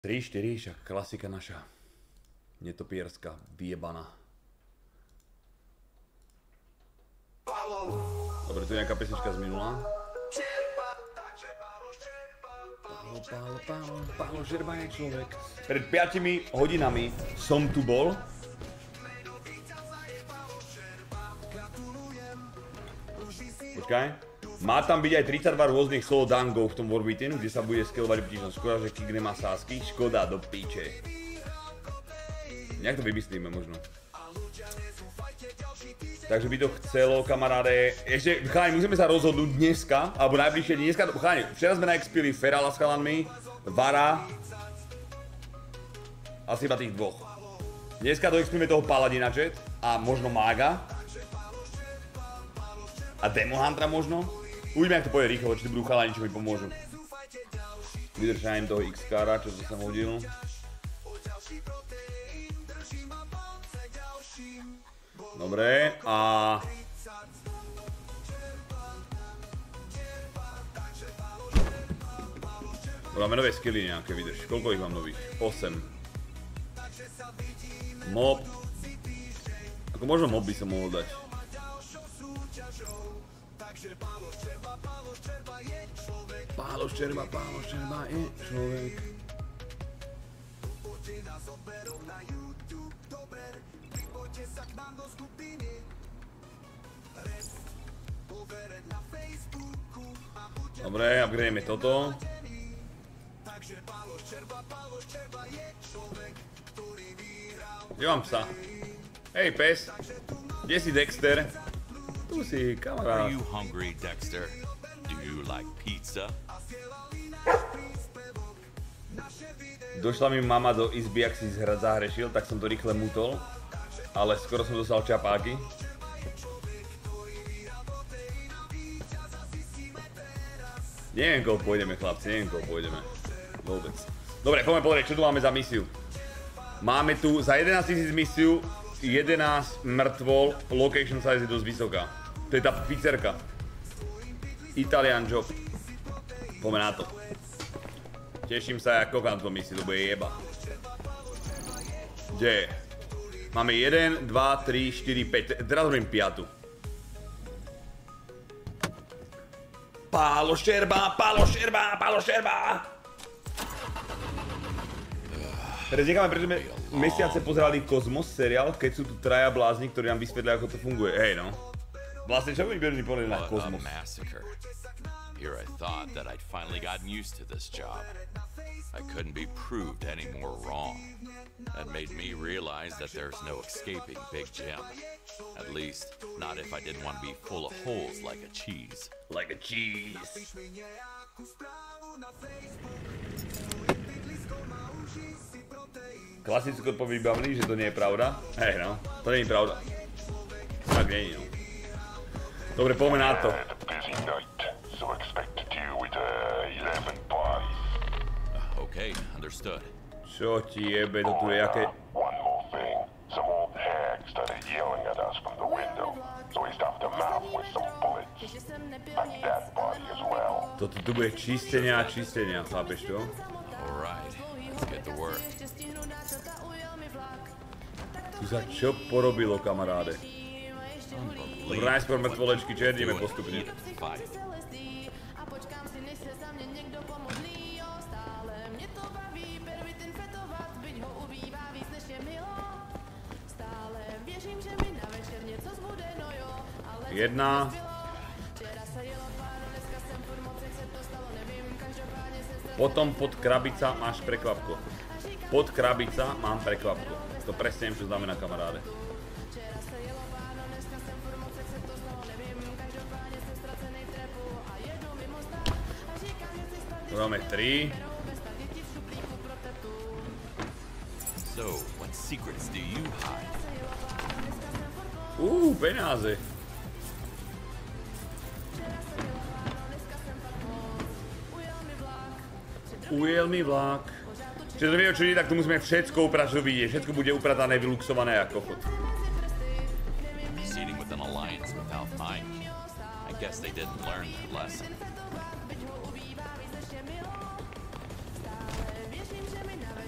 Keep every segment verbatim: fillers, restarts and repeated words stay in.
tri štyri, však klasika naša. Netopierská, vyjebaná. Dobre, tu je nejaká pesnička z minula. Pálo, pálo, pálo, pálo, žerba je človek. Pred piatimi hodinami som tu bol. Počkaj. Má tam byť aj tridsaťdva rôznych solo dangov v tom Warbeatinu, kde sa bude skelovať repetition. Škoda, že Kik nemá sásky. Škoda do piče. Nejak to vymyslíme možno. Takže by to chcelo, kamaráde. Ešte, chalani, musíme sa rozhodnúť dneska, alebo najbližšie dneska. Chalani, včera sme naexpili Ferala s chalanmi, Vara. Asi iba tých dvoch. Dneska doexpíme toho Paladina chat a možno Mága. A Demon Huntera možno. Uvidíme, jak to pôjde rýchlo, či to budú chalani, čo mi pomôžu. Vydržajem toho X-Kara, čo to som hodil. Dobre, a... Máme nové skilly nejaké, vydrž. Koľko ich mám nových? osem. Mob. Ako možno mob by som mohol dať. Pálo Ščerba, Pálo Ščerba je človek. Dobre, upgradujeme toto. Kde mám psa? Hej pes, kde si Dexter? Tu si, kamarát. Are you hungry, Dexter? Do you like pizza? Došla mi mama do izby, ak si zahrešil, tak som to rýchle mutol. Ale skoro som dostal čapáky. Neviem, koho pôjdeme, chlapci, neviem, koho pôjdeme. Vôbec. Dobre, poďme pozrieť, čo tu máme za misiu. Máme tu za jedenásť tisíc misiu, jedenásť mŕtvol, location size je dosť vysoká. To je tá pizzerka. Italian job. Poďme na to. Teším sa, jak kokám tú misiu, to bude jeba. Kde je? Máme jeden, dva, tri, štyri, päť, teraz robím piatu. Pálo Ščerba, Pálo Ščerba, Pálo Ščerba! Teraz necháme, pretože sme mesiace pozerali Kozmos seriál, keď sú tu traja blázni, ktorí nám vysvetlia, ako to funguje. Hej no. Vlastne čo by mi povedali na Kozmos? Here I thought that I'd finally gotten used to this job. I couldn't be proved any more wrong. That made me realize that there's no escaping Big Jim. At least, not if I didn't want to be full of holes like a cheese. Like a cheese. Klasický odpoveď vybavený, že to nie je pravda. Hej no, to nie je pravda. Tak nie je no. Dobre, poďme na to. So expect to deal with uh, eleven bodies. Okay, understood. Čo ti jebe, to tu je jaké... One more thing. Some old hag started yelling at us from the window, so we stuffed her mouth with some bullets. Like that body as well. Toto tu bude čistenia a čistenia, chápeš to? Alright, let's get to work. Tu sa čo porobilo, kamaráde? Dobre, najskôr mŕtvolečky, čo jedíme postupne. Jedna. Potom pod krabica máš prekvapko. Pod krabica mám prekvapko. To presne viem, čo znamená, kamaráde. Máme tri. So, what secrets do you hide? Uuu, peňáze. Ujel mi vlak. Čiže to vie, čo nie, tak tu musíme všetko upratať, čo vidieť. Všetko bude upratané, vyluxované ako chod. Proceeding with an alliance without mine. I guess they didn't learn their lesson.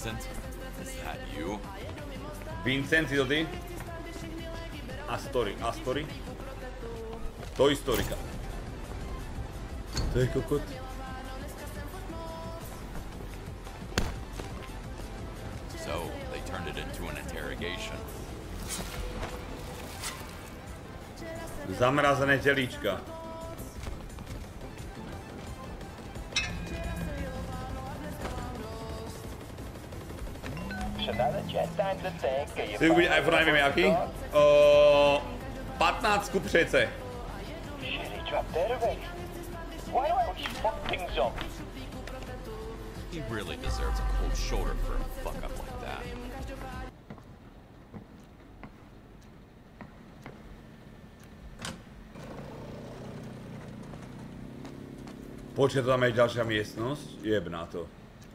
Vincent, is that you? Vincent, si to ty? Astory, Astory? Toy Storyka. To je kokot. So, they turned it into an interrogation. Zamrazené telíčka. Si uvidí iPhone, neviem jaký. Uh, pätnásť přece. He really deserves a cold shoulder for a fuck up like that. Počkaj, tam je ďalšia miestnosť. Jeb na to.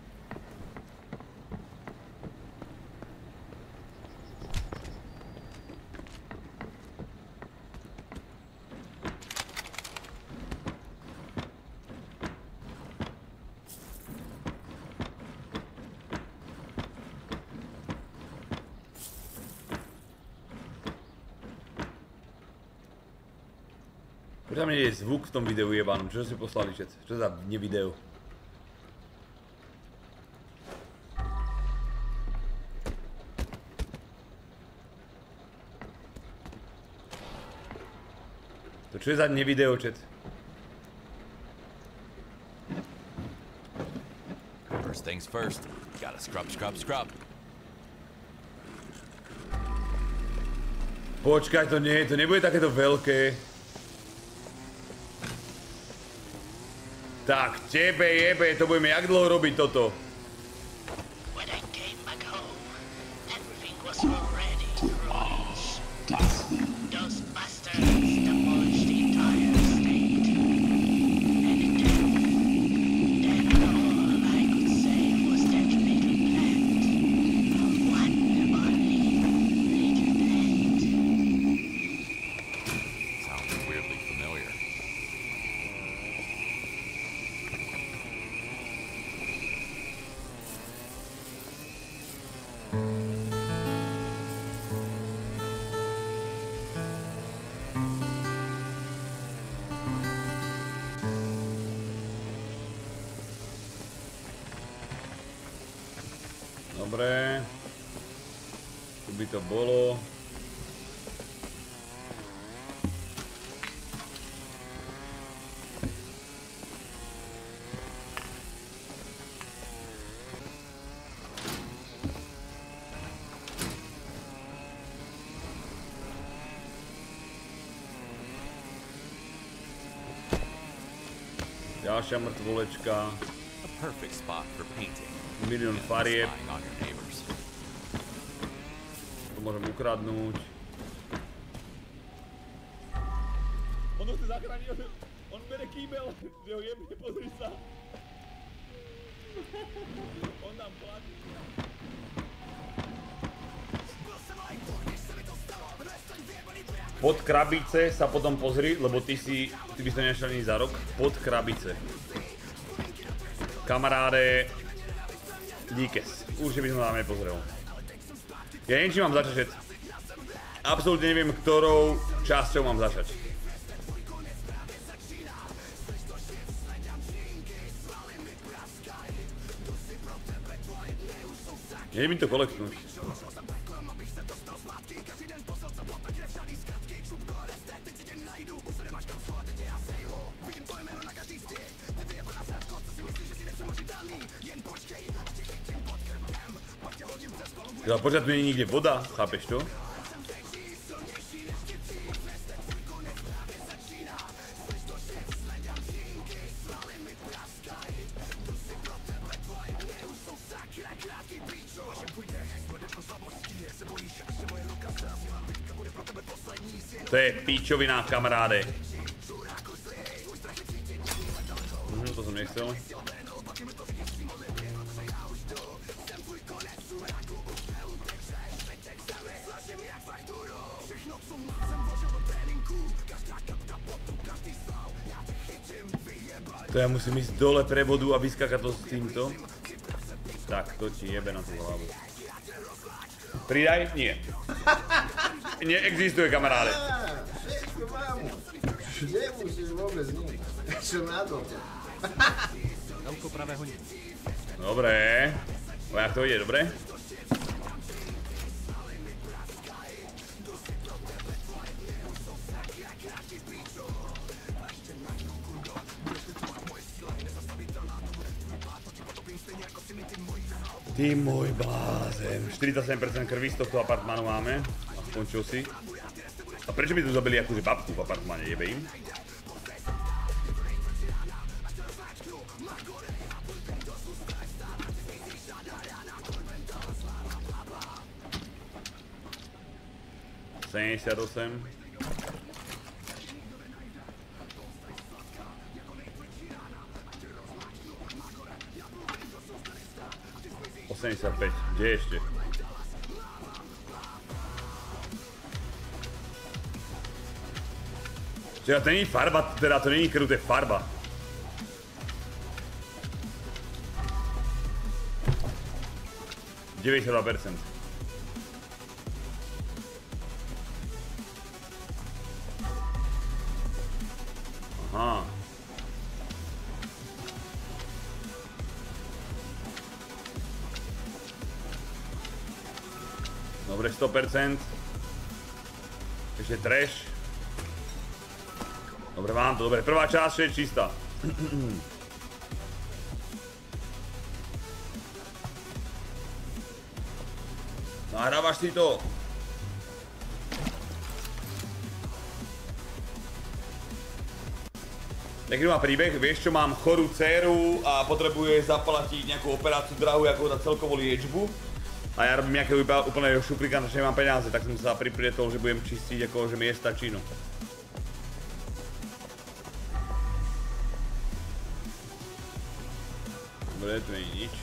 Prečo tam nie je zvuk v tom videu jebanom? Čo si poslali všetci? Čo za nevideo? To čo je za nevideo, chat? First things first, gotta scrub, scrub, scrub. Počkaj, to nie, to nebude takéto veľké. Tak, tebe jebe, to budeme jak dlho robiť toto? When I came back home, everything was already ruined. Those bastards demolished the entire estate. And then, then all I could say was that little plant. One only little plant. Sounds weirdly familiar. Dobre. Tu by to bolo. Ďalšia mŕtvolečka. A perfect spot for painting. Milión and farieb. spying on your neighbors. To môžem ukradnúť. On ho chce zachrániť, on bere kýbel, že ho jebne, pozri sa. On nám platí. Pod krabice sa potom pozri, lebo ty si, ty by si to nešiel ani za rok. Pod krabice. Kamaráde, díkes. Určite by som tam nepozrel. Ja neviem, či mám začať. Absolútne neviem, ktorou časťou mám začať. Neviem to kolektnúť. Teda pořád tu nie je nikde voda, chápeš to? To je píčovina, kamaráde. Mhm, to som nechcel. To ja musím ísť dole pre vodu a vyskakať to s týmto. Tak, to ti jebe na tú hlavu. Pridaj? Nie. Neexistuje, kamaráde. Všetko mám. Nemusíš vôbec nič. Čo na to? Veľko pravého nie. Dobre. Jak to ide, dobre? Ty môj blázen. štyridsaťsedem percent krvi z tohto apartmánu máme. Aspoň čo si. A prečo by tu zabili akože babku v apartmáne, jebe im? sedemdesiatosem. osemdesiatpäť. Kde je ešte? Čiže to není farba, teda to není krv, to je farba. deväťdesiatdva percent. Aha. Dobre, sto percent. Ešte trash. Dobre, mám to, dobre. Prvá časť je čistá. Nahrávaš si to? Taký má príbeh, vieš čo, mám chorú dcéru a potrebuje zaplatiť nejakú operáciu drahú ako za celkovú liečbu. A ja robím nejakého úplného šuplíka, že nemám peniaze, tak som sa priprietol, že budem čistiť akože miesta činu. Dobre, tu nie je nič.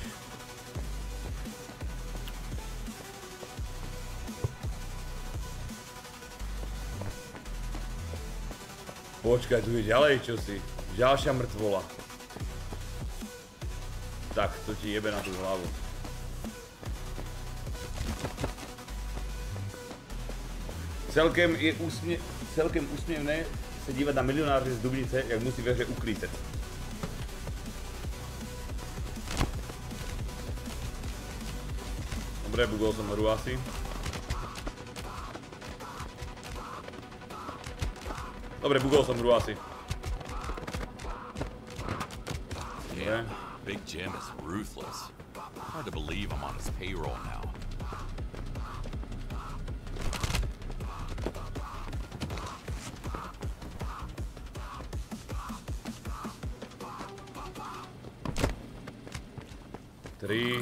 Počkaj, tu je ďalej čosi. Ďalšia mŕtvola. Tak, to ti jebe na tú hlavu. Celkem je úsmie, celkem úsmievné sa dívať na milionáře z Dubnice, jak musí ve hře uklízet. Dobre, bugol som hru asi. Dobre, bugol som hru asi. Yeah, Big Jim is ruthless. Hard to believe I'm on his payroll now. tri.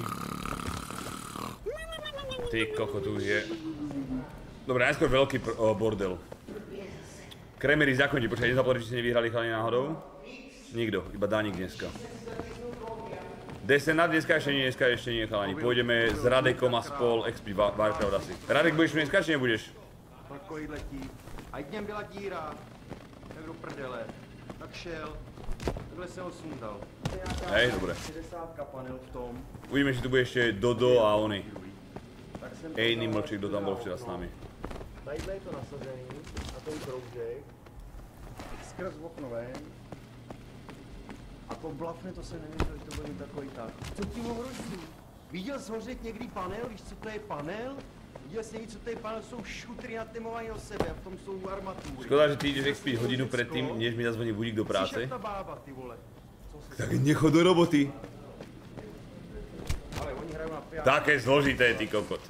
Ty koko, tu je. Dobre, najskôr veľký oh, bordel. Kremery zákonník, počkaj, idem sa pozrieť, či ste nevyhrali chalani náhodou. Nikto, iba Dánik dneska. Desenát dneska ešte nie, dneska ešte nie chalani. Pôjdeme s Radekom a spol X P Warcraft asi. Radek, budeš dneska, či nebudeš? Takový letí. A dněm byla díra. Tak do prdele. Tak šel. Takhle se ho sundal. Hej, dobre. šedesátka panel v tom. Uvidíme, či tu bude ešte Dodo a oni. Ejný mlčík, kto tam bol včera s nami. Tadyhle je to nasazený, na ten kroužek. Skrz okno ven. A to blafne, to se nevěděl, že to bude takový tak. Co tím ohrozí? Viděl jsi hořet někdy panel? Víš, co to je panel? Viděl jsi někdy, co to je panel? Jsou šutry natemovaný o sebe a v tom jsou armatury. Škoda, že ty ideš expiť hodinu predtým, než mi zazvoní budík do práce. Slyšel ta bába, ty vole. Tak nechod do roboty. Ale oni hrajú na piano. Také zložité, ty kokot.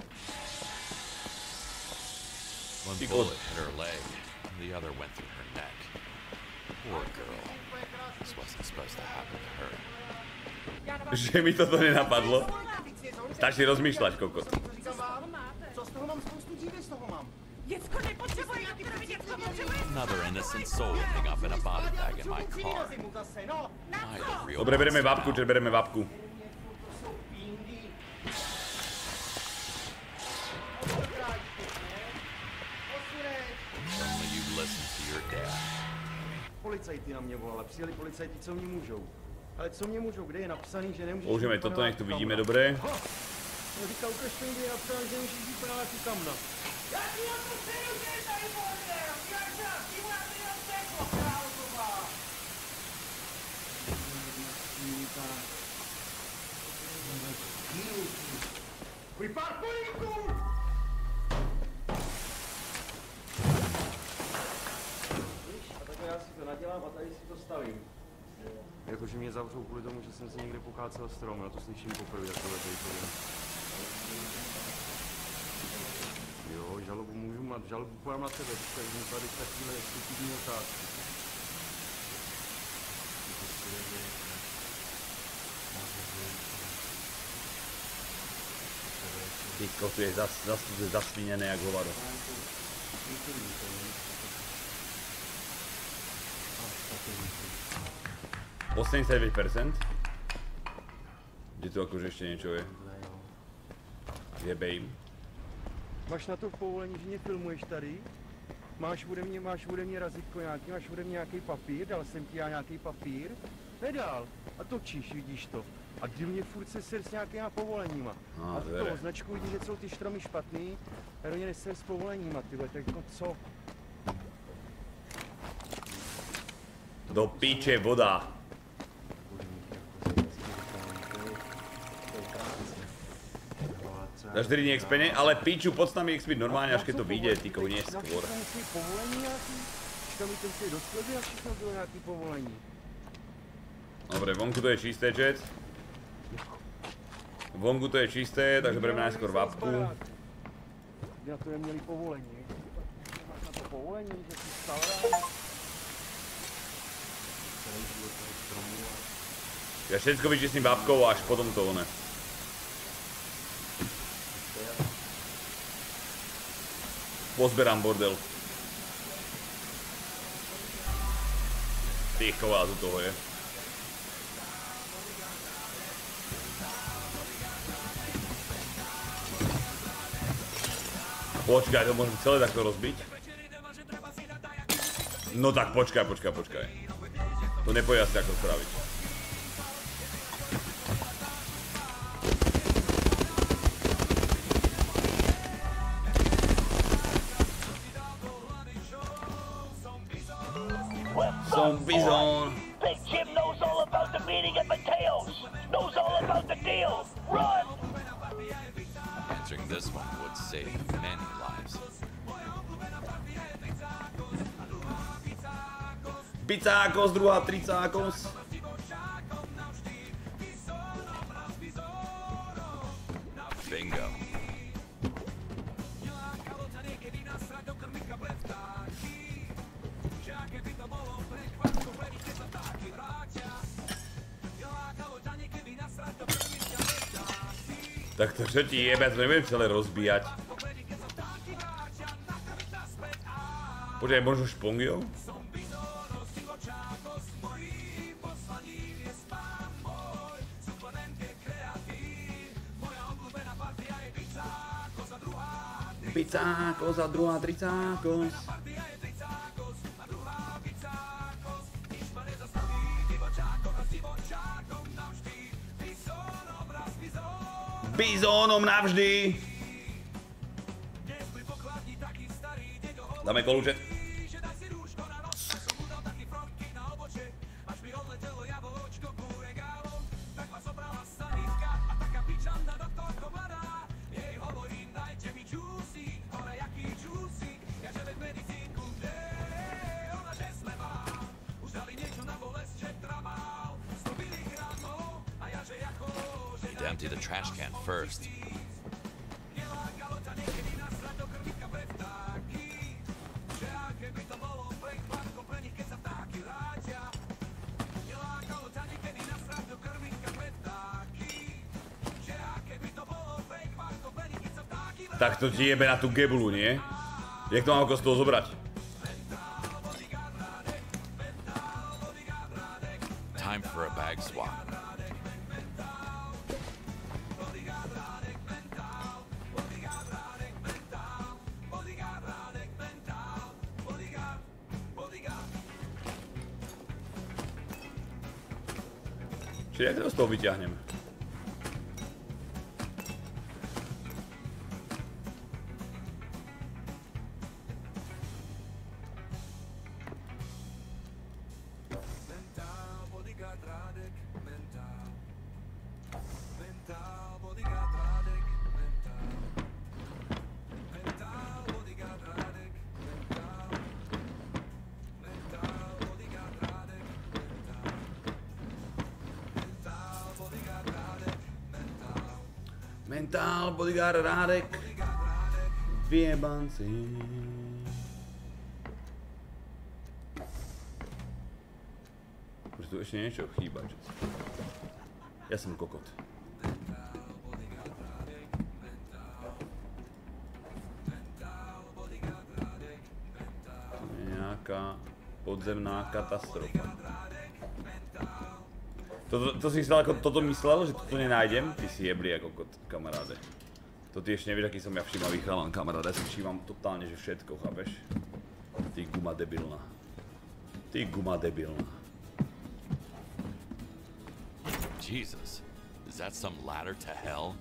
One bullet hit her leg, and the other went through her neck. Poor girl. This wasn't supposed to happen to her. Že mi toto nenapadlo. Stačí rozmýšľať, kokot. Co z toho mám? Spoustu dívy z toho mám. Děcko nepotřebuje, já ty pravý děcko potřebuje. Another innocent soul ending up in a body bag in my car. Why the real Dobre, bereme monster babku, now? čiže bereme babku. Only you listen to your dad. Policajti na mě volali, přijeli policajti, co mě můžou. Ale co mě můžou, kde je napsaný, že nemůžeš... Použijeme toto, nech to vidíme dobre. No říká, ukaž mi, kde je napsaný, že nemůžeš vypadávat tu kamna. Já ti na to sedu, kde je tady bordel! Jak se, ty má ty na teklo, králová! Vypár polívku! Víš, a takhle já si to nadělám a tady si to stavím. Jakože mě zavřou kvůli tomu, že jsem si někde pokácel strom, já to slyším poprvé takové bejtově. Jo, žalobu můžu mít, žalobu podám na tebe, teď mi tady takové stupidní otázky. Tyko, tu je zas, zas, zasviněné jak hovado. osemdesiatdeväť percent. Kde tu akože ešte niečo je. Jebe im. Máš na to povolení, že mě filmuješ tady? Máš ode mě, máš ode mě razítko nějaký, máš ode mě nějaký papír, dal jsem ti já nějaký papír? Nedal. A točíš, vidíš to. A divně furt se ser s nějakýma povoleníma. Ah, a ty toho značku vidíš, že jsou ty štromy špatný, a do ně neser s povoleníma, tyhle, tak no co? Do piče voda. Za štyri dní expene, ale piču, poď s nami expiť normálne, až keď to vyjde, ty kou neskôr. Dobre, vonku to je čisté, chat. Vonku to je čisté, takže bereme najskôr vapku. Na to neměli povolení. Máš na to povolení, že si stal rád? Ja všetko vyčistím vapkou a až potom to one. Pozberám bordel. Tých ková tu toho je. Počkaj, to môžem celé takto rozbiť. No tak počkaj, počkaj, počkaj. To nepojde asi ako spraviť. Zombie zone. Big Jim knows all about the meaning of Mateos. Knows all about the deal. Run! Answering this one would save many lives. Pizzákos, druhá tricákos. Bingo. Tak to čo ti jebe, to neviem celé rozbíjať. Počkaj, možno špongiou? Pizzákos a druhá tricákos. Bizónom navždy! Dáme kolúčet. Empty the trash can first. Tak to ti jebe na tú gebulu, nie? Jak to mám ako z toho zobrať? Time for a bag swap. Čiže jak to z toho vyťahnem? Mental bodyguard Rádek. Vyjebanci. Už tu ešte niečo chýba, že? Ja som kokot. Nejaká podzemná katastrofa. Toto, to si chcel ako toto myslel, že toto nenájdem? Ty si jebli ako kot, kamaráde. To ty ešte nevieš, aký som ja všímavý chalan, kamaráde. Ja si všímam totálne, že všetko, chápeš? Ty guma debilná. Ty guma debilná. Jesus, is that some ladder to hell?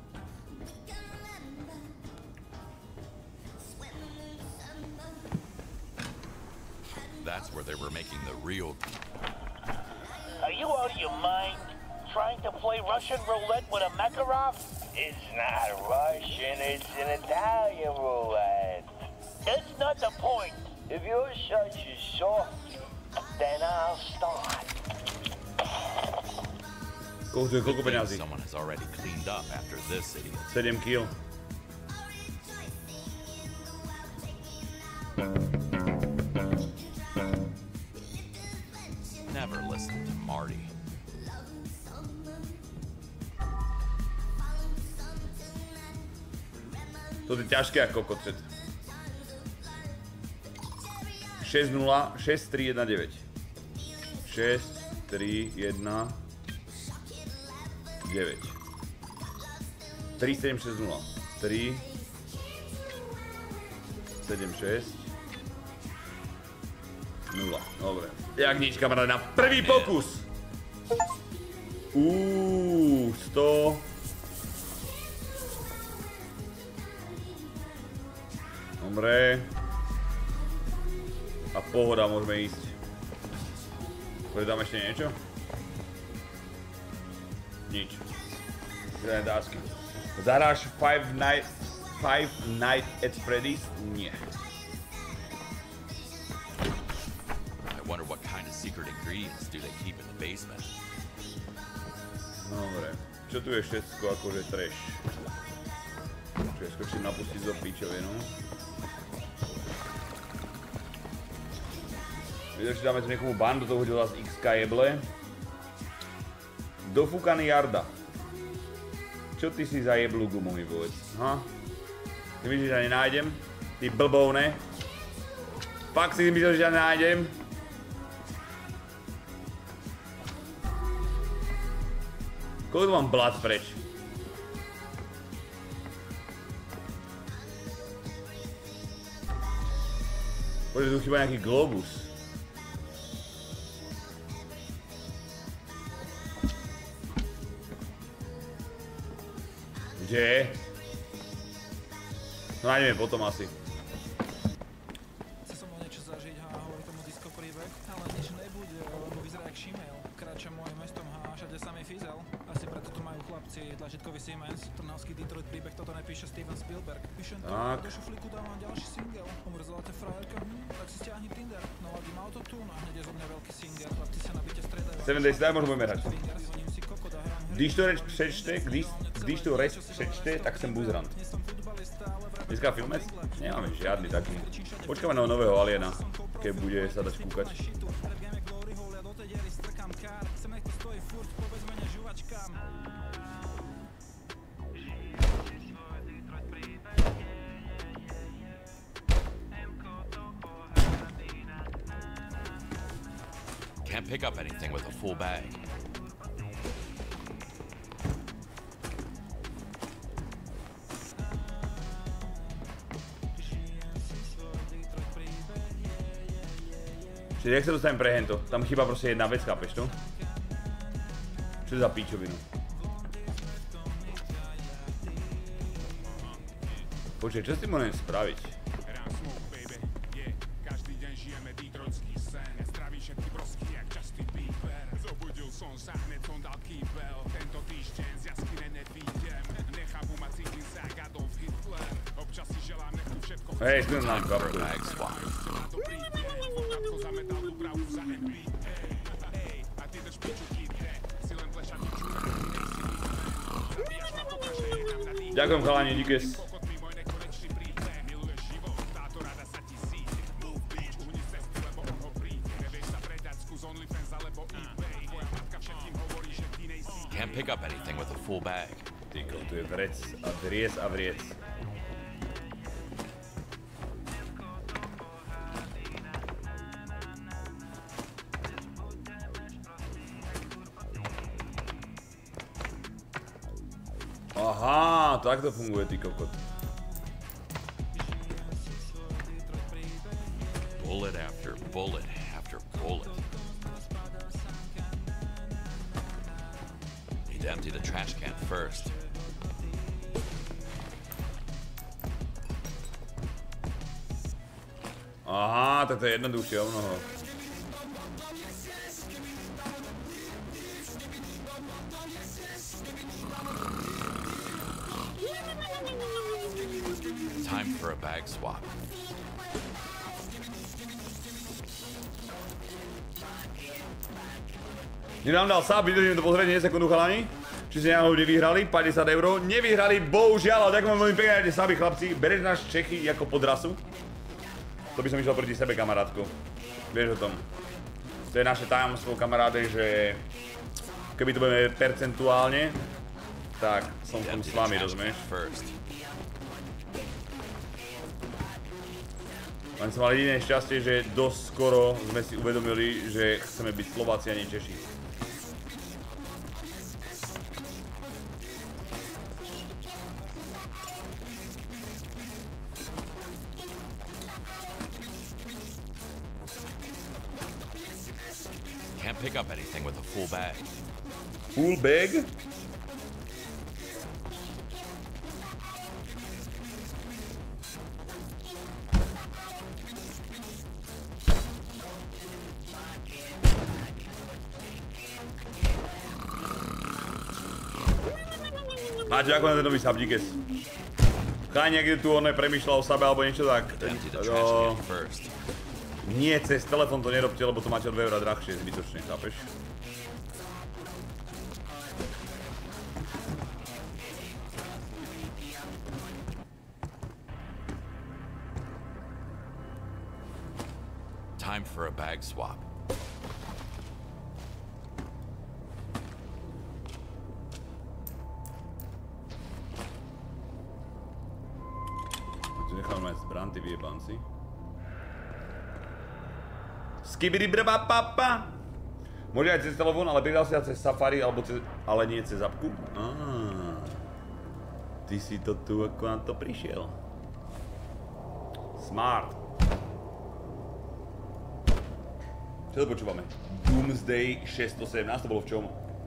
That's where they were making the real... Are you out of your mind? Trying to play Russian roulette with a Makarov? It's not Russian, it's an Italian roulette. That's not the point. If you're such a soft, then I'll start. Koľko, koľko peňazí? Someone has already cleaned up after this idiot. sedem kíl. Never listen to Marty. To je ťažké ako kokocet. šesť nula, šesť tri jedna deväť. šesť tri jedna deväť. tri sedem šesť nula. tri sedem šesť nula. Dobre. Jak nič, kamaráde, na prvý pokus! Uuu, sto. Dobre. A pohoda, môžeme ísť. Predám ešte niečo? Nič. Žiadne dásky. Zahráš Five Night, Five Night at Freddy's? Nie. I wonder what kind of secret ingredients do they keep in the basement. Dobre. Čo tu je všetko akože trash? Čo je skočím napustiť zo pičovinu. Vidíš, že dáme tu niekomu ban, do toho hodil zase iks ká jeble. Dofúkaný Jarda. Čo ty si za jeblu gumu mi povedz? Ha? Ty myslíš, že ja nenájdem? Ty blbovne. Fakt si myslíš, že ja nenájdem? Koľko mám blad preč? Poďže tu chýba nejaký globus. Kde je? No nájdeme potom asi. Chce som o niečo zažiť a hovorí tomu disco príbeh, ale nič nebude, lebo vyzerá jak šimail. Kráča môjim mestom a všade sa mi fizel. Asi preto tu majú chlapci tlačítkový Siemens. Trnavský Detroit príbeh, toto nepíše Steven Spielberg. Píšem to, do šuflíku dávam ďalší single. Umrzela ťa frajerka, hm, tak si stiahni Tinder. Naladím autotune a hneď je zo mňa veľký singer. Chlapci sa na byte stredajú. sedem days daj, môžeme merať. Když to reč přečte, když, když to reč přečte, tak jsem buzrant. Dneska filmec? Nemáme žiadny taký. Počkáme na nového Aliena, keď bude sa dať kúkať. Can't pick up anything with a full bag. Čiže jak sa dostanem pre hento? Tam chýba proste jedna vec, chápeš to? Čo za pičovinu? Počkej, čo s tým môžem spraviť? Hej, skúsim nám kapku. Ďakujem chalani, díkes. Can't pick up anything with a full bag. Tyko, tu je vrec a vriec a vriec. Aha, tak to funguje, ty kokot. Bullet after bullet after bullet. Need to empty the trash can first. Aha, tak to je jednoduchšie o mnoho. Time for a bag swap. Kde nám dal sub, vydržím to pozrieť, nie sekundu chalani. Či ste náhodou nevyhrali, päťdesiat eur. Nevyhrali, bohužiaľ, ale ďakujem veľmi pekne, že saby chlapci. Bereš nás Čechy ako podrasu. To by som išiel proti sebe, kamarátko. Vieš o tom. To je naše tajomstvo, kamaráde, že keby to budeme percentuálne, tak som v tom s vami, rozumieš? Len som mal jediné šťastie, že dosť skoro sme si uvedomili, že chceme byť Slováci a nie Češi. Can't pick up anything with a full bag. Full bag? Máte ďakujem za nový sub, díkes. Chaj niekde tu on premýšľal o sabe alebo niečo tak. No, nie, cez telefón to nerobte, lebo to máte o dve eurá drahšie, zbytočne, chápeš? Time for a bag swap. Necháme zbran, ty vyjebanci. Skibidibrbapapa. Môže aj cez telefón, ale pridal si cez Safari, alebo cez, ale nie cez apku. Ah, ty si to tu ako na to prišiel. Smart. Čo to počúvame? Doomsday šesťsto sedemnásť, to bolo v čom?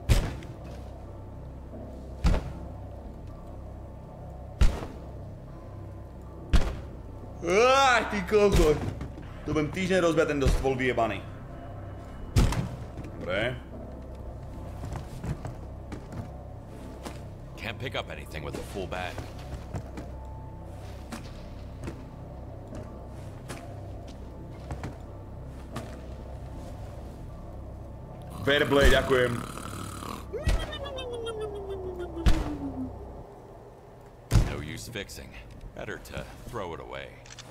Áh, ty kokot. To budem týždeň rozbiať ten do stôl vyjebaný. Dobre. Can't pick up anything with a full bag. Fairplay, ďakujem. No use fixing. Better to throw it away.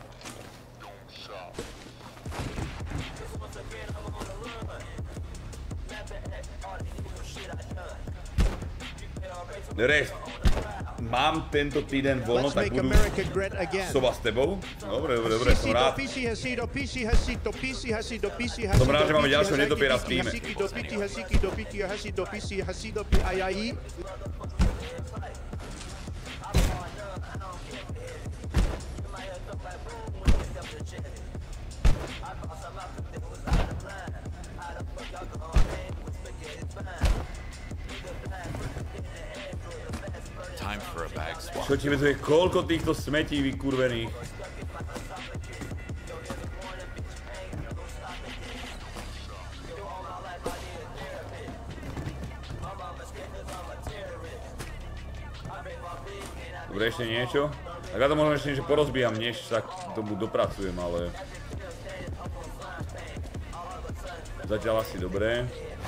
Rest. Mám tento týden voľno, tak budú sova s tebou. Dobre, dobre, dobre, som rád. Som rád, že máme ďalšieho netopiera v týme. Time for a bag swap. Čo ti veduje, koľko týchto smetí vykurvených? Dobre, ešte niečo? Tak ja to možno ešte niečo porozbíjam, než sa k tomu dopracujem, ale... Zatiaľ asi dobré.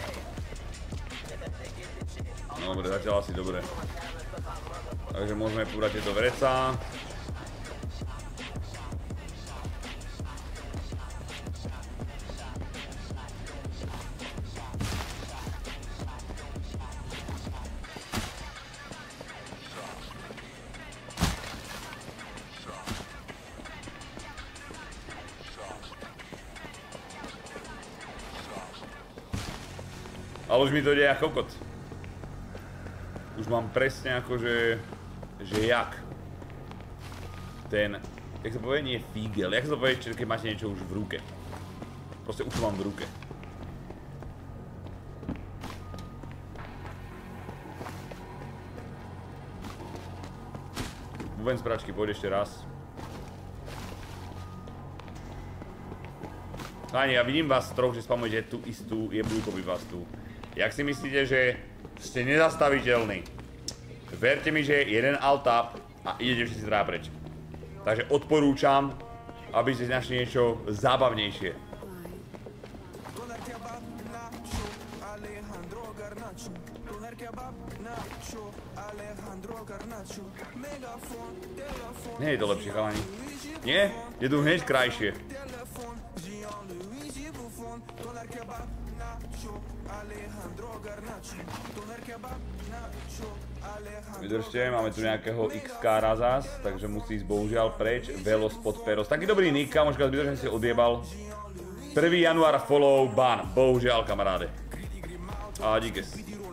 No dobre, zatiaľ asi dobré. Takže môžeme púrať tieto vrecá. Ale už mi to ide ako kokot. Už mám presne akože... že jak. Ten... jak sa povie, nie fígel. Jak sa to povie, keď máte niečo už v ruke. Proste už to mám v ruke. Buben z pračky, pôjde ešte raz. Páni, ja vidím vás troch, že spamujete tú istú jebnú copypastu. Jak si myslíte, že ste nezastaviteľní? Verte mi, že jeden alt-tab a idete všetci teda preč. Takže odporúčam, aby ste našli niečo zábavnejšie. Nie je to lepšie, chalani. Nie? Je tu hneď krajšie. Vydržte, máme tu nejakého iks ká razas, takže musí ísť bohužiaľ preč. Velos pod peros. Taký dobrý nick, kamoška, zbytočne si odjebal. prvý január follow, ban. Bohužiaľ, kamaráde. A díkes.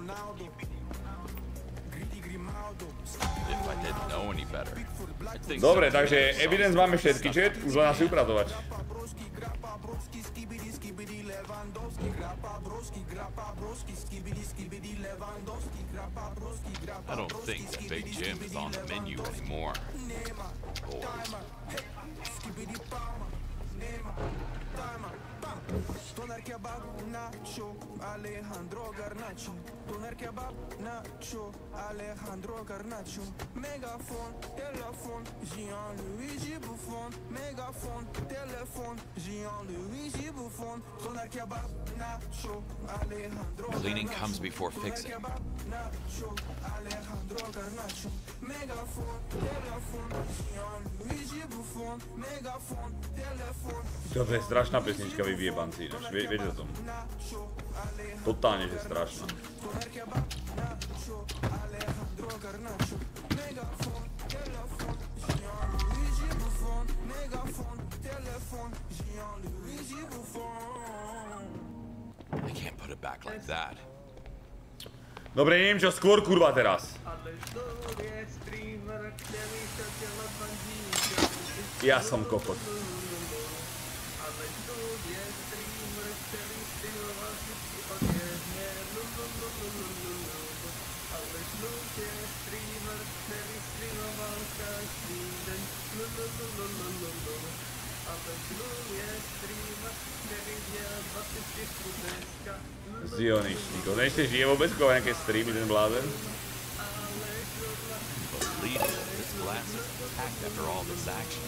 Dobre, takže evidence máme všetky, chat, už len asi upratovať. I don't think the Big Jim is on the menu anymore. Boys. Doner kebab, nacho, Alejandro Garnacho. Doner kebab, nacho, Alejandro Garnacho. Megaphone, telephone, Gianluigi Buffon. Megaphone, telephone, Gianluigi Buffon. Doner kebab, nacho, Alejandro Garnacho. Cleaning comes before fixing. Nacho, Alejandro Garnacho. Megaphone, telephone, Gianluigi Buffon. Megaphone, telephone. Toto je strašná pesnička, vy vyjebanci, ináč, vie, viete o tom? Totálne, že strašná. I can't put it back like that. Dobre, neviem čo skôr, kurva, teraz. Ja som kokot. Zioničníko. Ešte žije vôbec koho nejaké streamy ten blázen? Believe it, this glass is intact after all this action.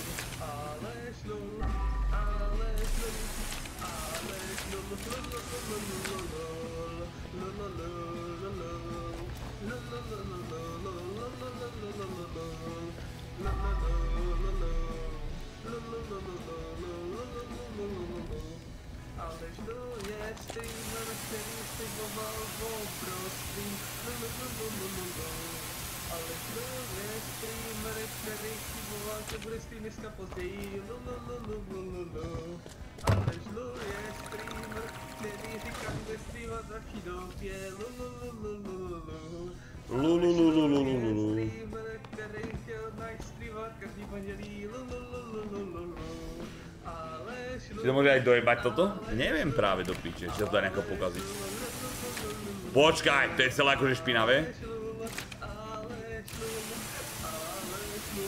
Si to môže aj dojebať toto? Neviem práve do piče, či sa to dá nejako pokaziť. Počkaj, to je celé akože špinavé.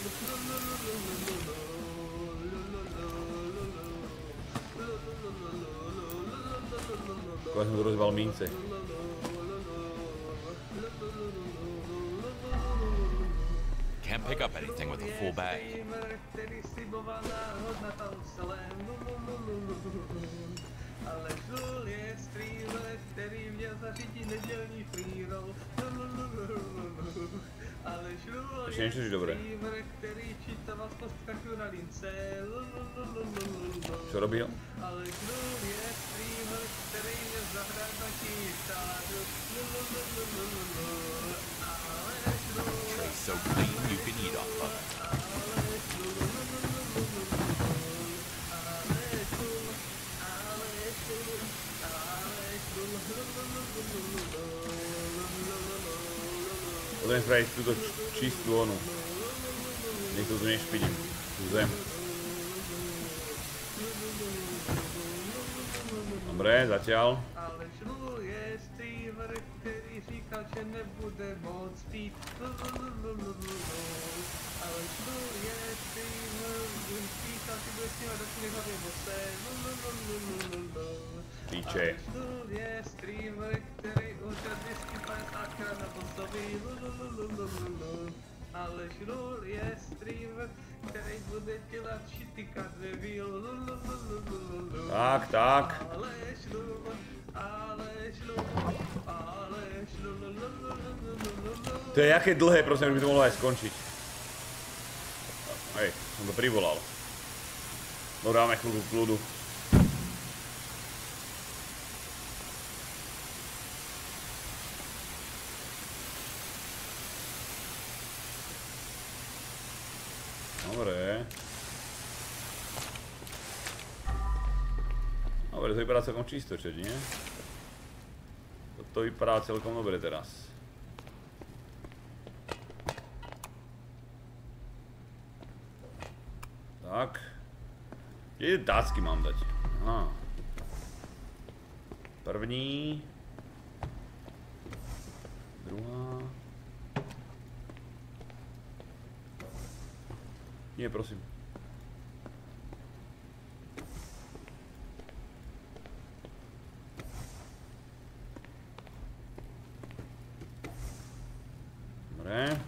Koľko som tu rozbal mince. Can't pick up anything with a full bag. Ale žul je streamer, který měl zařídit nedělní free roll. Ale žul je streamer, který čítal z postrachu na lince. Čo robil? Ale žul je streamer, který měl zahrát na kytaru. Ale žul Tray so clean you can eat off of it. Potrebujem spraviť túto čistú onu. Nech to tu nešpidím. Tú zem. Dobre, zatiaľ. Ale žlul je streamer, který říkal, že nebude moc pít. Ale žlul je streamer, který říkal, že bude snívat do svých hlavě bose. Píče. Ale žlul je streamer, který užil disky padesátkrát na bosovi. Ale žlul je streamer, který bude dělat shitty card reveal. Tak, tak. Ale žlul, ale žlul, ale žlul. To je jaké dlhé, prosím, že by to mohlo aj skončiť. Hej, som to privolal. No dáme chvíľku kľudu. Dobre. Dobre, to vypadá celkom čisto, čo nie? To vypadá celkom dobre teraz. Tak. Kde tácky mám dať? Aha. První. Druhá. Nie, prosím. Dobre.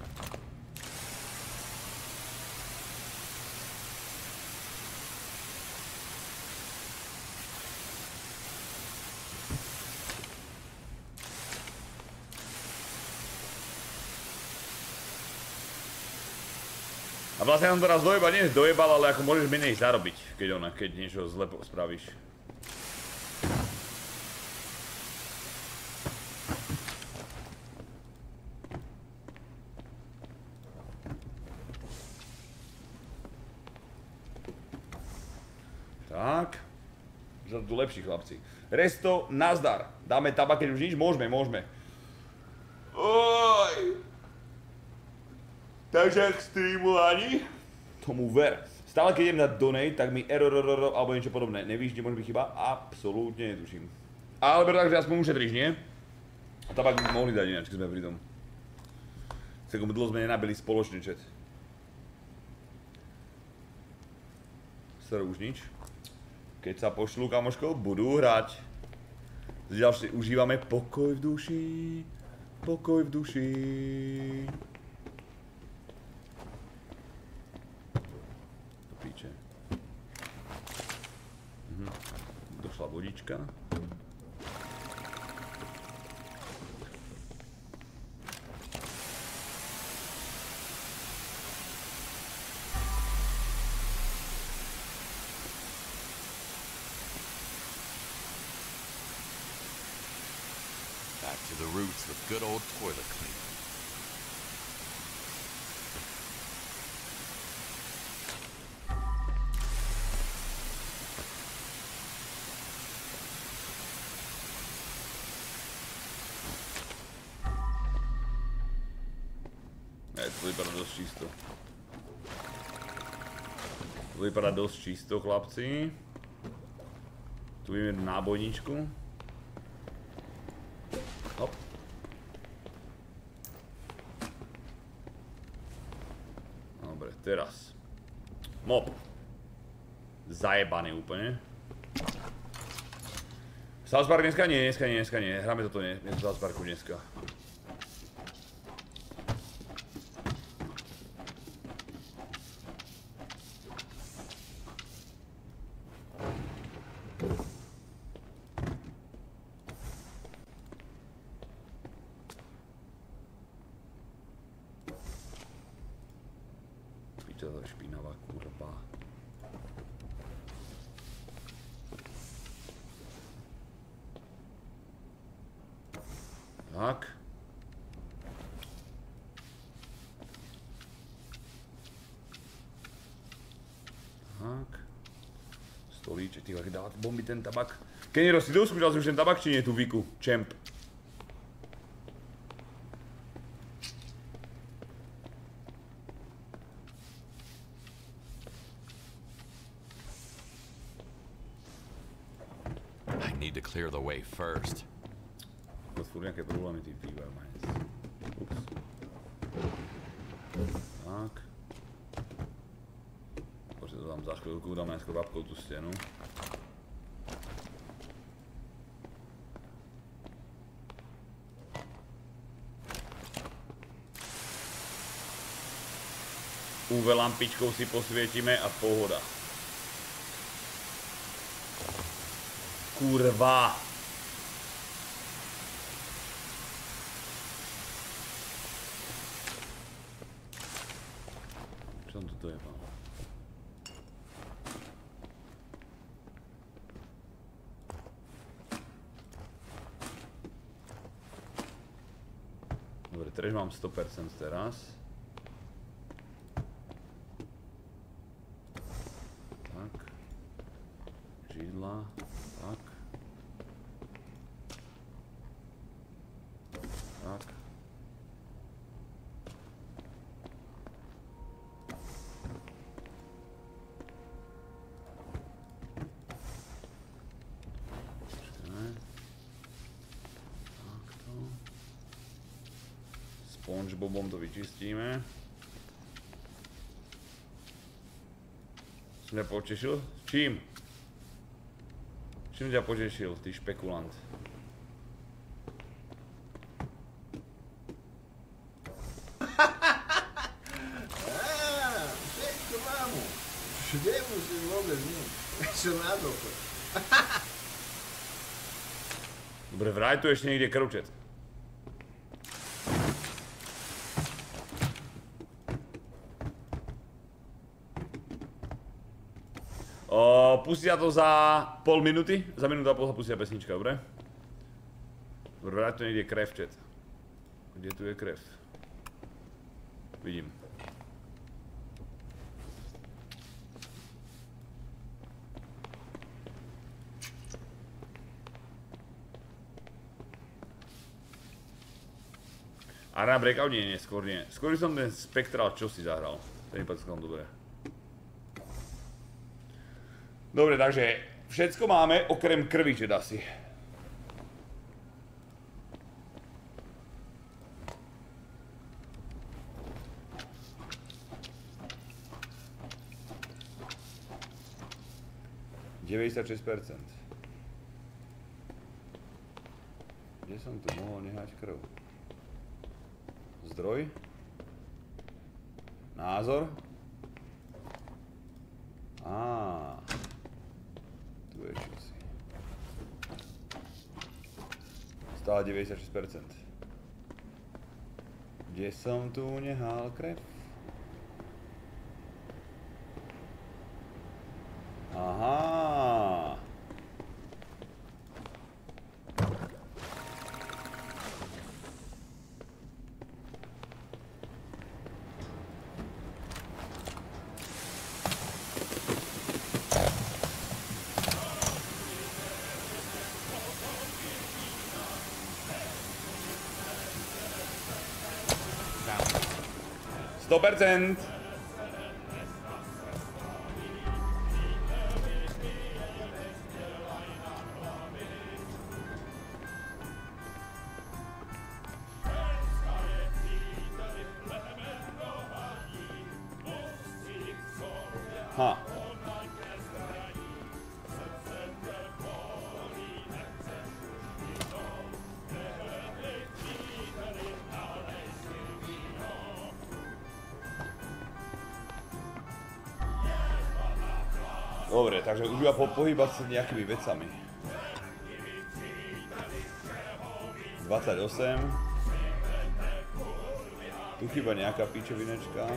A vlastne som to raz dojebal, nie dojebal, ale ako môžeš menej zarobiť, keď ona, keď niečo zle spravíš. Tak. Že tu lepší chlapci. Resto, nazdar. Dáme tabak, keď už nič? Môžeme, môžeme. Oj. Takže k streamovaní tomu ver. Stále keď idem na donate, tak mi error alebo niečo podobné. Nevíš, kde môže byť chyba? Absolútne netuším. Ale preto, takže aspoň ušetríš, nie? A tabak by mohli dať ináč, keď sme pri tom. Celkom dlho sme nenabili spoločný chat. Sir, už nič. Keď sa pošlú kamoško, budú hrať. Ďalšie užívame pokoj v duši. Pokoj v duši. Píče. Mhm. Došla vodička. Back to the roots with good old toilet cleaner. To vypadá dosť čisto. To vypadá dosť čisto, chlapci. Tu vidíme nábojničku. Hop. Dobre, teraz. Mob. Zajebaný úplne. South Park dneska? Nie, dneska nie, dneska nie. Hráme toto nie, nie South Parku dneska. Piča, špinavá kurva. Tak. Tak. Stolíček, ty jak dávať bomby ten tabak. Keniro, si doskúšal si už ten tabak, či nie tú Viku? Champ. I need to clear the way first. To furt nejaké problémy tým fíbajú majú. Ups. Tak. Poďte to tam za chvíľku, dáme najskôr babkou tú stenu. ú vé lampičkou si posvietime a pohoda. Kurva! Čo tam toto je, pán? Dobre, teraz mám sto percent teraz. Tak. Židla. Tak. Tak. SpongeBobom to vyčistíme. Som ťa potešil? Čím? Čím ťa potešil, ty špekulant? Všetko mámu. Kde musím vôbec nie? Čo na doko. Dobre, vraj tu ešte niekde krvčet. Pustia to za pol minúty, za minútu a pol sa pustia pesnička, dobre? Dobre, vrať tu niekde krev, chat. Kde tu je krev? Vidím. Arena Breakout? Nie, nie, skôr nie. Skôr som ten Spectral čo si zahral. To mi páči celkom dobre. Dobre, takže všetko máme, okrem krvi, že dá si. deväťdesiatšesť percent. Kde som tu mohol nehať krv? Zdroj? Názor? Á. Tu je čosi. Stále deväťdesiatšesť percent. Kde som tu nehal krev? Aha. sto percent. Ha. Dobre, takže už iba po pohybať sa nejakými vecami. dvadsaťosem. Tu chýba nejaká pičovinečka.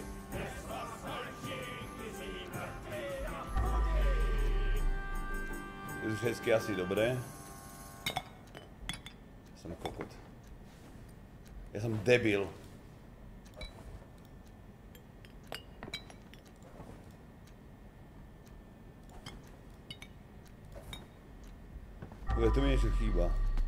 Je to všetky asi dobré. Ja som kokot. Ja som debil. Tu mi niečo chýba.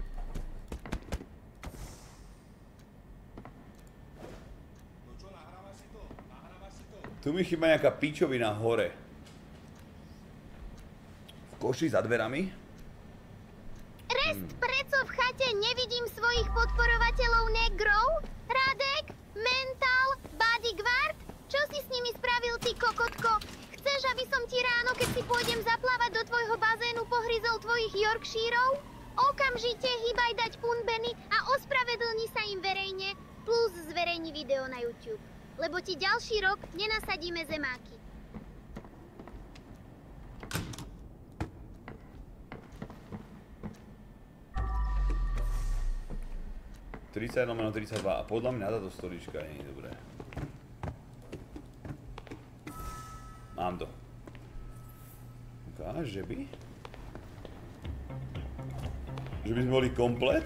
Tu mi chýba nejaká pičovina hore. V koši za dverami? Rest, preco v chate nevidím svojich podporovateľov negrov? Radek? Mental? Bodyguard? Čo si s nimi spravil, ty kokotko? Chceš, aby som ti ráno, keď si pôjdem zaplávať do tvojho bazénu, pohryzol tvojich Yorkshirov? Okamžite hýbaj dať punbeny a ospravedlni sa im verejne, plus zverejni video na YouTube. Lebo ti ďalší rok nenasadíme zemáky. tridsať lomeno tridsaťdva a podľa mňa táto stolička nie je dobré. Mám to. Ukáž, že by? Že by sme boli komplet?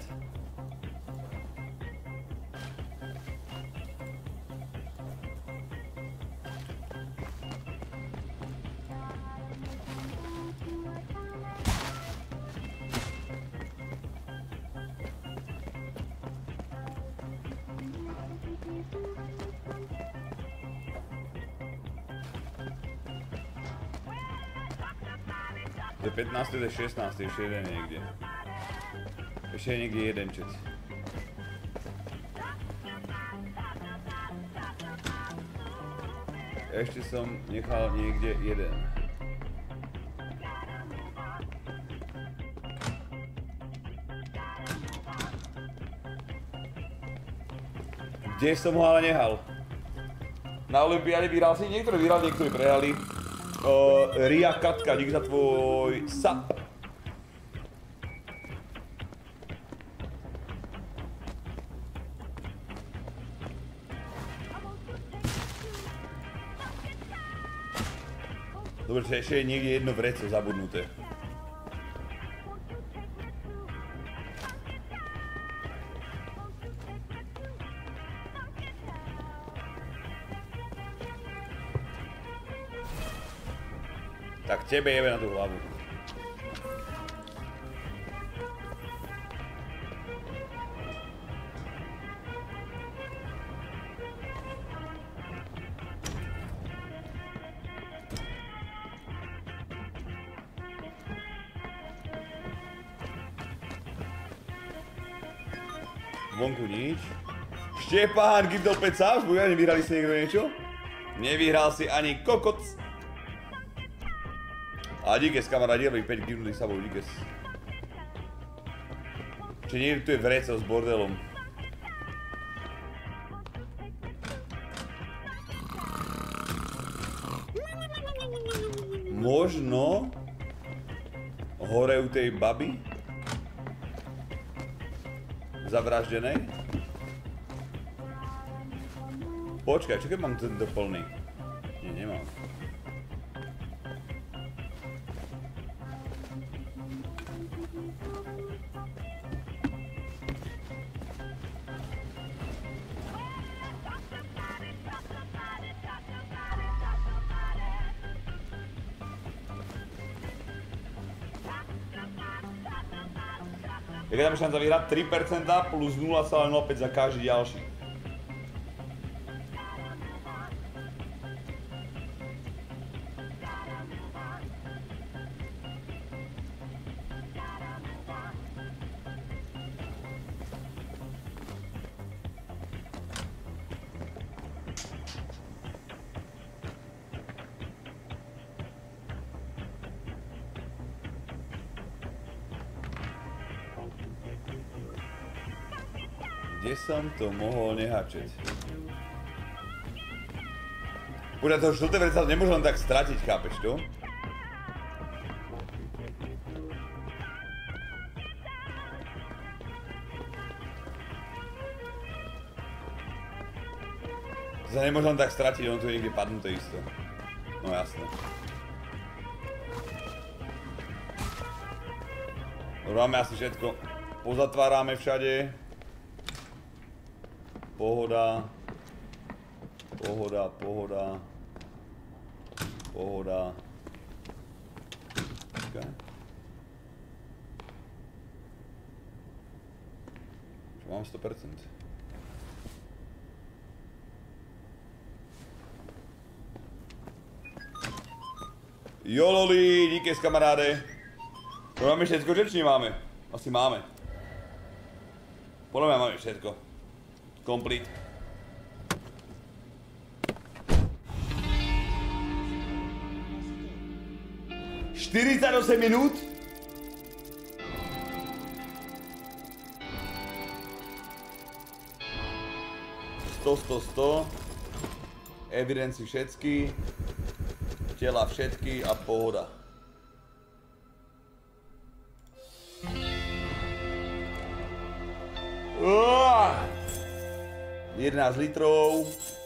To je pätnásty, to je šestnásty, ešte jeden niekde. Ešte je niekde jeden čec. Ešte som nechal niekde jeden. Kde som ho ale nehal? Na olympiáde vyhral si, niektorí vyhrali, niektorí prehrali. Uh, Ria Katka, dík za tvoj sap. Dobre, že ešte je niekde jedno vreco zabudnuté. Tak tebe jebe na tú hlavu. Vonku nič. Štepán, Gibdol päť Subs, buď ani vyhrali si niekto niečo? Nevyhral si ani kokot. A díkes, kamarádi, aby päť gibnutých sabov, díkes. Čiže niekde tu je vreco s bordelom. Možno hore u tej baby zavraždenej. Počkaj, čo keď mám tento plný? Nie, nemám. Jaká tam je šanca vyhrať? tri percentá plus nula celá nula päť za každý ďalší. Kde som to mohol nehačeť? Podľa toho žlté vrece nemôžem len tak stratiť, chápeš to? To sa nemôžem tak stratiť, on tu je niekde padnuté isto. No jasné. Dobre, máme asi všetko. Pozatvárame všade. Pohoda. Pohoda, pohoda. Pohoda. Počkaj. Čo mám sto percent. Jololi, díky kamaráde. To máme všetko, že či nemáme? Asi máme. Podľa mňa máme všetko. Complete. štyridsaťosem minút. sto, sto, sto. Evidenci všetky. Tela všetky a pohoda. Uaaah! jedenásť litrov.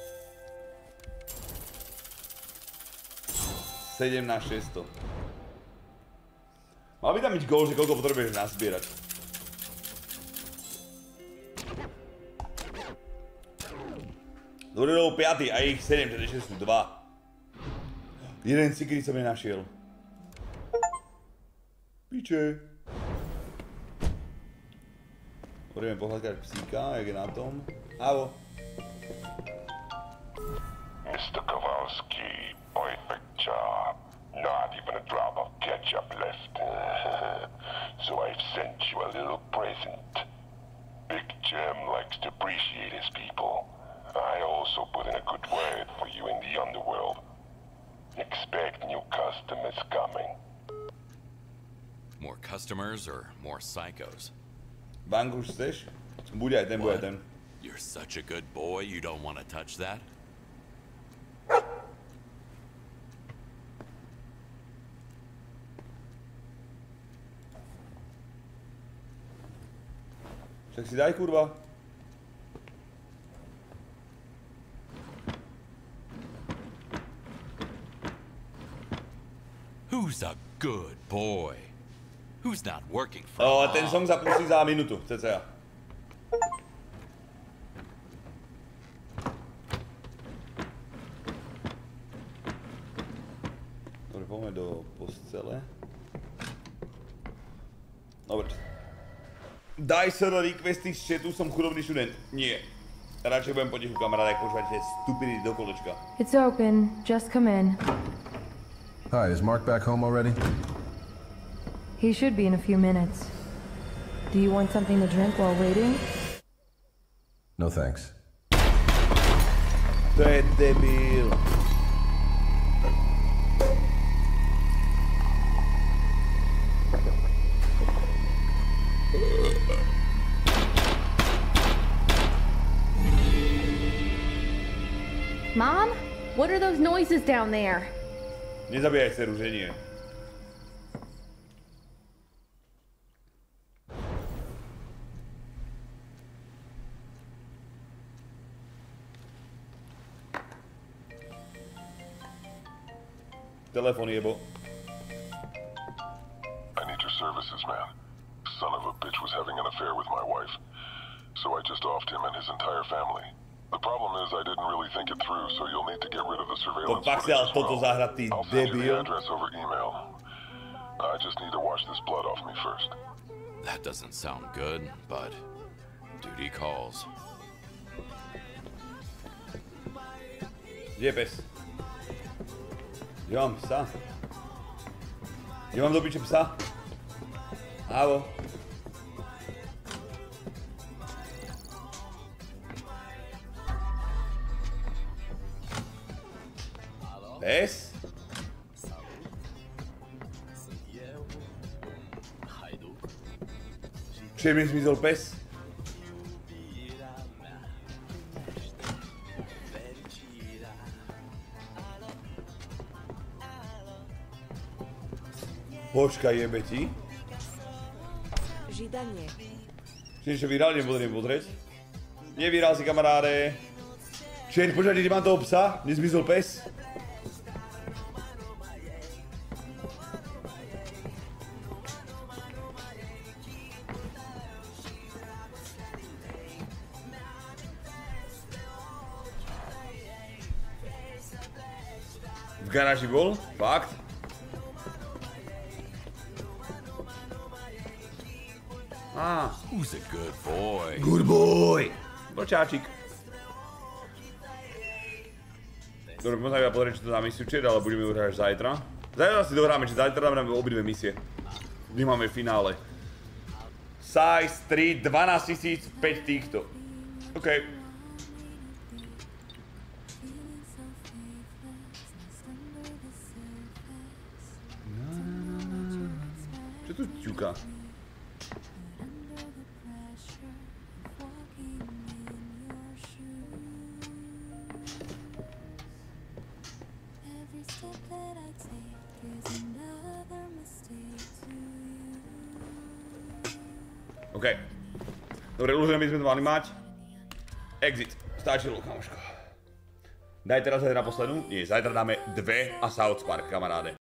sedemnásť šesťsto. Mal by tam byť gól, že koľko potrebuješ nazbierať. Dobre, bol piaty a ich sedem, teda ešte sú dva. Jeden secret som nenašiel. Piče. Budeme pohľadkať psíka, jak je na tom. Ávo. mister Kowalski, perfect job. Not even a drop of ketchup left. So I've sent you a little present. Big Jim likes to appreciate his people. I also put in a good word for you in the underworld. Expect new customers coming. More customers or more psychos? Vanguš chceš? Bude aj ten, bude aj ten. You're such a good boy, you don't want to touch that? Však si daj, kurva. Who's a good boy? Who's not working for O, a ten mom? song sa pustí za minútu, cca. Dobre, poďme do postele. Dobre. Daj sa do requesty z chatu, som chudobný študent. Nie. Radšej budem potichu, kamaráde, ak počúvať tie stupidity do kolečka. It's open. Just come in. Hi, is Mark back home already? He should be in a few minutes. Do you want something to drink while waiting? No thanks. To je debil. Mom? What are those noises down there? Nezabíjaj dceru, že nie. Telefón jebo. I need your services, man. Son of a bitch was having an affair with my wife. So I just offed him and his entire family. The problem is I didn't really think it through, so you'll need to get rid of the surveillance footage as well. I'll send you the address over email. I just need to wash this blood off me first. That doesn't sound good, but duty calls. Kde je pes? Kde mám psa? Kde mám do piče psa? Ávo. Pes? Čiže mi zmizol pes? Počkaj, jebe ti. Židanie. Či niečo vyhrali, nebudem pozrieť. Nevyhral si, kamaráde. Čiže, počkaj, kde mám toho psa? Nezmizol pes? V garáži bol? Fakt? Á. Who's a good boy? Good boy! Vlčáčik. Dobre, možno iba pozrieť, čo to za misiu čet, ale budeme ju hrať až zajtra. Zajtra si dohráme, či zajtra dáme obidve misie. My máme finále. Size tri, dvanásť tisíc, päť týchto. OK. Čo tu ťuká? OK. Dobre, ilúzne by sme to mali mať. Exit. Stačilo, kamoško. Daj teraz zajtra na poslednú? Nie, zajtra dáme dve a South Park, kamaráde.